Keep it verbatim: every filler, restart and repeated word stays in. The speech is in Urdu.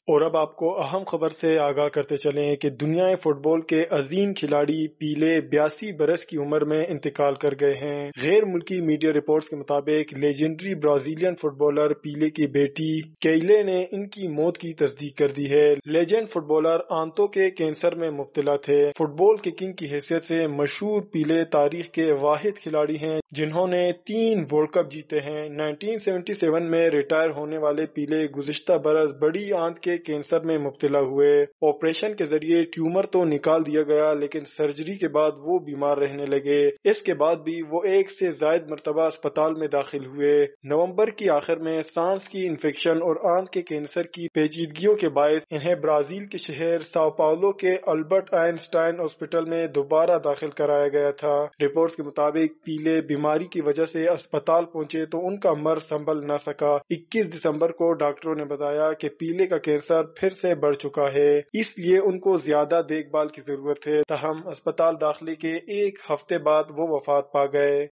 اور اب آپ کو اہم خبر سے آگاہ کرتے چلیں کہ دنیا فٹ بال کے عظیم کھلاڑی پیلے بیاسی برس کی عمر میں انتقال کر گئے ہیں۔ غیر ملکی میڈیا رپورٹس کے مطابق لیجنڈری برازیلین فٹ بالر پیلے کی بیٹی کیلے نے ان کی موت کی تصدیق کر دی ہے۔ لیجنڈ فٹ بالر آنتوں کے کینسر میں مبتلا تھے۔ فٹ بال کے کنگ کی حیثیت سے مشہور پیلے تاریخ کے واحد کھلاڑی ہیں جنہوں نے تین ورلڈ کپ جیتے ہیں۔ انیس سو ستہتر میں ریٹائر ہونے والے پیلے گزشتہ برس بڑی آنت کے کینسر میں مبتلا ہوئے۔ آپریشن کے ذریعے ٹیومر تو نکال دیا گیا لیکن سرجری کے بعد وہ بیمار رہنے لگے۔ اس کے بعد بھی وہ ایک سے زائد مرتبہ اسپتال میں داخل ہوئے۔ نومبر کی آخر میں سانس کی انفیکشن اور آنت کے کینسر کی پیچیدگیوں کے باعث انہیں برازیل کے شہر ساؤ پاولو کے البرٹ آئن اسٹائن ہاسپٹل میں دوبارہ داخل کرایا گیا تھا۔ رپورٹس کے مطابق پیلے بیماری کی وجہ سے اسپتال پہنچے تو ان کا مرض سنبھل نہ سکا۔ اکیس دسمبر کو ڈاکٹروں نے بتایا کہ پیلے کا کینسر پھر سے بڑھ چکا ہے، اس لیے ان کو زیادہ دیکھ بھال کی ضرورت ہے۔ تاہم اسپتال داخلے کے ایک ہفتے بعد وہ وفات پا گئے۔